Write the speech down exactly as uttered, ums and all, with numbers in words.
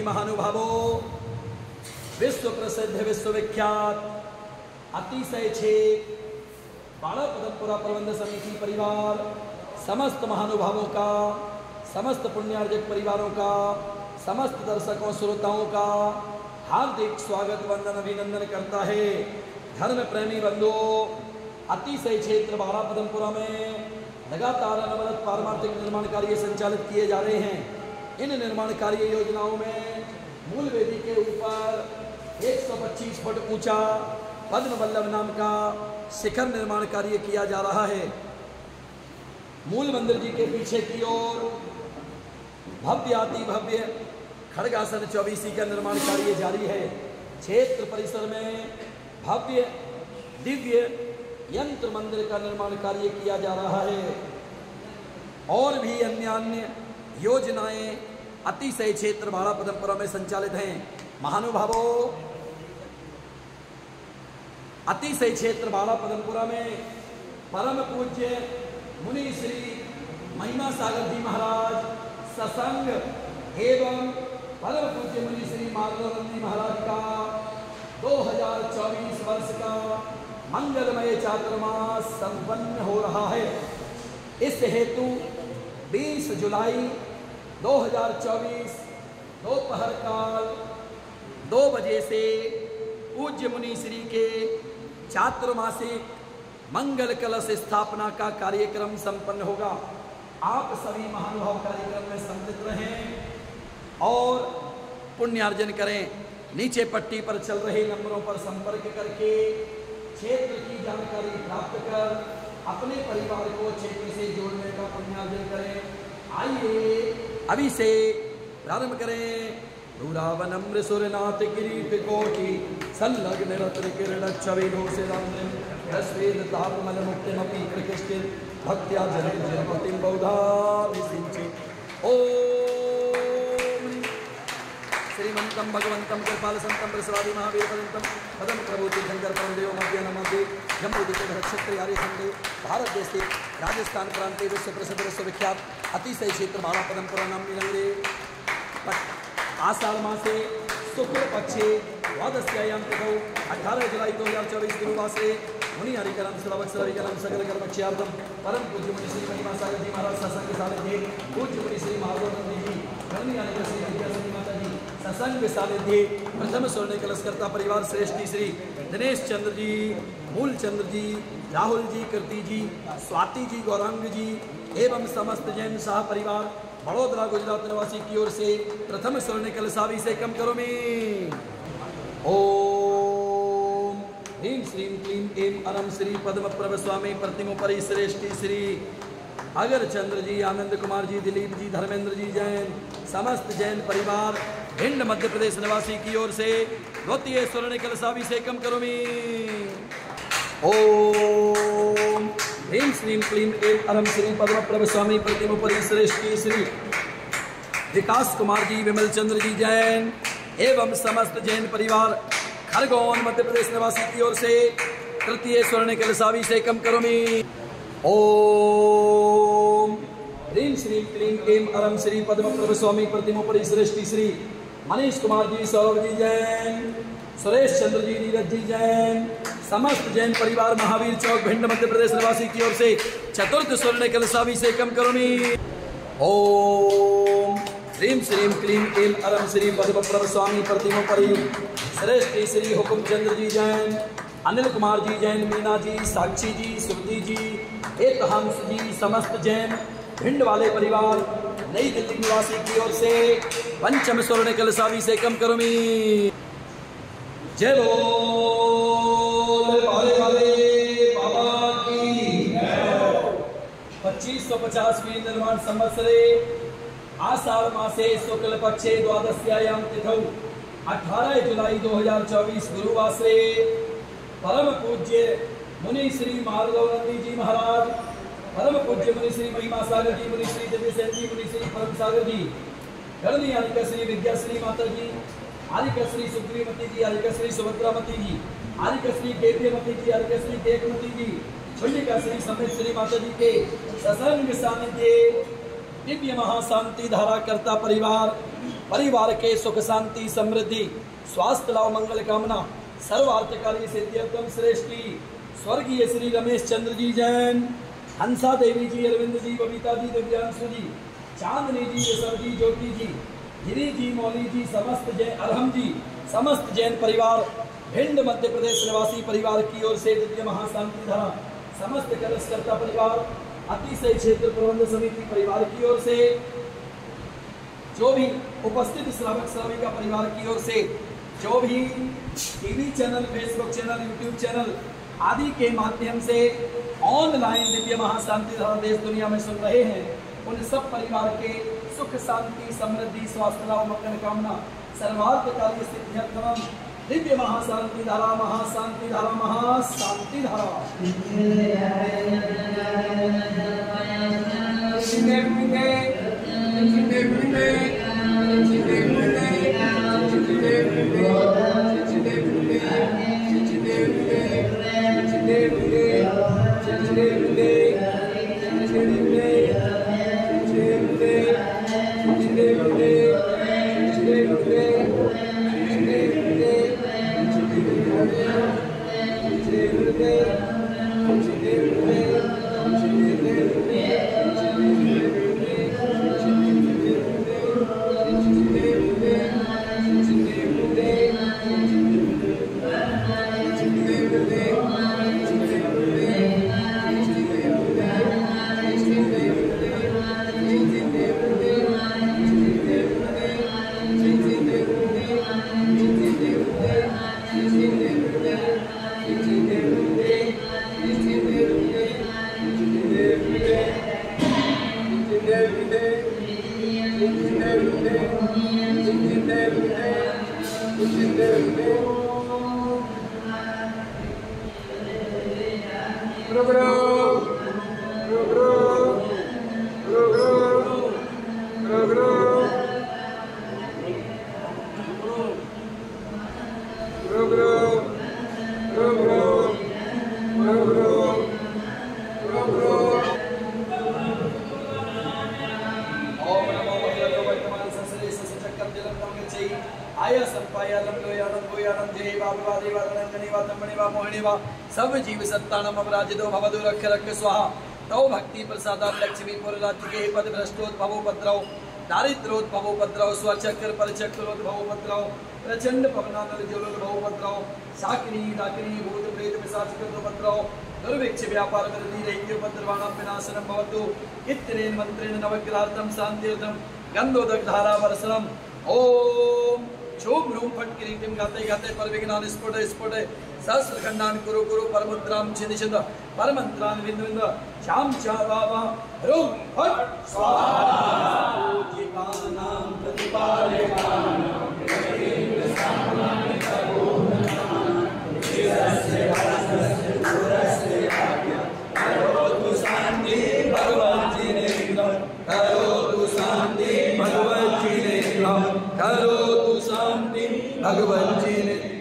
महानुभावो, विश्व प्रसिद्ध विश्वविख्यात अतिशय छे बाला पदमपुरा प्रबंध समिति परिवार समस्त महानुभावों का, समस्त पुण्यार्जक परिवारों का, समस्त दर्शकों श्रोताओं का हार्दिक स्वागत वंदन अभिनंदन करता है। धर्म प्रेमी बंधुओं, अतिशय क्षेत्र बाला पदमपुरा में लगातार अनवरत पारमार्थिक निर्माण कार्य संचालित किए जा रहे हैं। इन निर्माण कार्य योजनाओं में मूल वेदी के ऊपर एक सौ पच्चीस फुट ऊंचा पद्म वल्लभ नाम का शिखर निर्माण कार्य किया जा रहा है। मूल मंदिर जी के पीछे की ओर भव्य अति भव्य खड़गासन चौबीसी का निर्माण कार्य जारी है। क्षेत्र परिसर में भव्य दिव्य यंत्र मंदिर का निर्माण कार्य किया जा रहा है और भी अन्य अन्य योजनाएं अतिशय क्षेत्र बाला पदमपुरा में संचालित हैं। महानुभावों, अतिशय क्षेत्र बाला पदमपुरा में परम पूज्य मुनि श्री महिमा सागर जी महाराज सत्संग एवं परम पूज्य मुनि श्री माधवानंद जी महाराज का दो हज़ार चौबीस वर्ष का मंगलमय चातुर्मास संपन्न हो रहा है। इस हेतु बीस जुलाई दो हज़ार चौबीस दोपहर काल दो बजे से पूज्य मुनि श्री के चातुर्मासिक मंगल कलश स्थापना का कार्यक्रम संपन्न होगा। आप सभी महानुभाव कार्यक्रम में सम्मिलित रहें और पुण्यार्जन करें। नीचे पट्टी पर चल रहे नंबरों पर संपर्क करके क्षेत्र की जानकारी प्राप्त कर अपने परिवार को क्षेत्र से जोड़ने का पुण्यार्जन करें। आइए अभी से प्रारंभ करें। धूरावनम्र सुरनाथ किरीट कोटि संलग्न रत्न किरण छविनो से राम रस्वेद तापमल मुक्तिमपि प्रकृष्टि भक्त्या जने जनपतिं बहुधा विसिंचे। ओम श्रीमंतं भगवन्तं कृपालसन्तं प्रसवादि महावीर पर्यन्तं पदम प्रभूति शंकर परमदेव मध्य नमस्ते जम्बूदित नक्षत्र आर्य खंडे भारत देश के राजस्थान प्रांत विश्व प्रसिद्ध विश्वविख्यात अतिशय क्षेत्र बाला पदमपुरा नाम नगरे आषाढ़ मासे शुक्ल पक्षे द्वादश्यायां तिथौ अठारह जुलाई दो हजार चौबीस गुरुवार से मुनि हरिकरम श्रवक्षरम सकल कर्मक्ष्यार्थम परम पूज्य मुनि श्री महिमा सागर जी महाराज सत्संग सानिध्य पूज्य मुनि श्री माधवानंद जी करणी आनंद श्री विद्याश्री माता जी सत्संग सानिध्य प्रथम स्वर्ण कलशकर्ता परिवार श्रेष्ठी श्री दिनेश चंद्र जी, मूल चंद्र जी, राहुल जी, कीर्ति जी, स्वाति जी, गौरांग जी एवं समस्त जैन शाह परिवार बड़ोदरा गुजरात निवासी की ओर से प्रथम स्वर्ण कलशाभिषेकम करोमि। ओम ह्रीं श्रीं क्लीं ऐं अरम श्री पद्म प्रभ स्वामी प्रतिमोपरि श्रेष्ठी श्री अगर चंद्र जी, आनंद कुमार जी, दिलीप जी, धर्मेंद्र जी जैन समस्त जैन परिवार भिंड मध्य प्रदेश निवासी की ओर से द्वितीय स्वर्ण कलशाभिषेकम करोमि। ओम ह्रीं श्रीं क्लीं ऐं अरम श्री पद्म प्रभ स्वामी प्रतिमोपरि श्रेष्ठी श्री विकास कुमार जी, विमल चंद्र जी जैन एवं समस्त जैन परिवार खरगोन मध्य प्रदेश निवासी की ओर से तृतीय स्वर्ण कलशाभिषेकम करोमि। ओम ह्रीं श्रीं क्लीं ऐं अरम श्री पद्म प्रभ स्वामी प्रतिमोपरि श्रेष्ठी श्री मनीष कुमार जी, सौरभ जी जैन, सुरेश चंद्र जी, नीरज जी जैन समस्त जैन परिवार महावीर चौक भिंड मध्य प्रदेश निवासी की ओर से चतुर्थ स्वर्ण कलशाभिषेकम करोमि। ओम ह्रीं श्रीं क्लीं ऐं अरम श्री पद्म प्रभ स्वामी प्रतिमोपरि श्रेष्ठी श्री हुकुम चंद्र जी जैन, अनिल कुमार जी जैन, मीना जी, साक्षी जी, सुरती जी, एक हंस जी समस्त जैन भिंड वाले परिवार नई दिल्ली निवासी की ओर से पंचम स्वर्ण कलशाभिषेकम करोमि। जय बोल वाले वाले बाबा की। पच्चीस सौ पचासवीं निर्माण संवत्सरे आषाढ़ मासे शुक्ल पक्षे द्वादश्यायां तिथौ अठारह जुलाई दो हजार चौबीस गुरुवार से परम पूज्य मुनि श्री माधवानंद जी महाराज, परम पूज्य मुनि श्री महिमा सागर जी, मुनि श्री दिव्यसेन जी, मुनि श्री परम सागर जी, करणी आलिका श्री विद्याश्री माता जी, आलिका श्री सुग्रीवमती जी, आलिका श्री सुभद्रामती जी, आलिका श्री केव्यमती जी, आलिका श्री केकमती जी, चंडिका श्री समेत श्री माता जी के सत्संग सानिध्य दिव्य महाशांति धारा करता परिवार, परिवार के सुख शांति समृद्धि स्वास्थ्य लाभ मंगल कामना सर्वार्थकारी सिद्ध्यर्थम श्रेष्ठी स्वर्गीय श्री रमेश चंद्र जी जैन, हंसा देवी जी, अरविंद जी, बबीता जी, दिव्यांशु जी, चांदनी जी, यशव जी, ज्योति जी, गिरी जी, मौली जी, समस्त जैन, अरहम जी, समस्त जैन परिवार, भिंड मध्य प्रदेश निवासी परिवार की ओर से दिव्य महाशांति धारा समस्त कलशकर्ता परिवार, अतिशय क्षेत्र प्रबंध समिति परिवार की ओर से, जो भी उपस्थित श्रावक श्राविका परिवार की ओर से, जो भी TV channel, Facebook channel, YouTube channel आदि के माध्यम से ऑनलाइन दिव्य महाशांति धारा देश दुनिया में सुन रहे हैं, उन सब परिवार के सुख शांति समृद्धि स्वास्थ्य लाभ मंगल कामना सर्वार्थकारी सिद्ध्यर्थम दिव्य महाशांति धारा महाशांति धारा महाशांति धारा सब जीव सत्तानम अपराजितो भवदु रक्ष रक्ष स्वाहा तौ भक्ति प्रसादात लक्ष्मी पुर राज्य के पद भ्रष्टोद्भवो पद्रव दारिद्रोद्भवो पद्रव स्वचक्र परचक्रोद्भवो पद्रव प्रचंड पवनानल ज्वलोद्भवो पद्रव साकिनी डाकिनी भूत प्रेत पिशाच पद्रव दुर्भिक्ष व्यापार वृद्धि रहित्यो पद्रवाणाम विनाशनम भवतु इत्रेण मंत्रेण नवग्रहार्थम शांतिर्थम गंधोदक धारा वर्षणम ओम शोभ रूम फट किरीटिम गाते गाते पर विघ्नान स्फुट स्फुट सहस्रखंडान कुरु कुरु परमुद्राम छिद छिद परमंत्रान बिंदु बिंदु श्याम चावा रूम फट स्वाहा पूजिकानां प्रतिपालकानां कृष्णेन्द्र सामनानि करोनानां शिरस्य हरस्य पुरस्य आज्ञा करोतु शांति भगवज्जिनेन्द्रं करोतु शांति भगवज्जिनेन्द्रं करोतु शांति भगवज्जिनेन्द्रं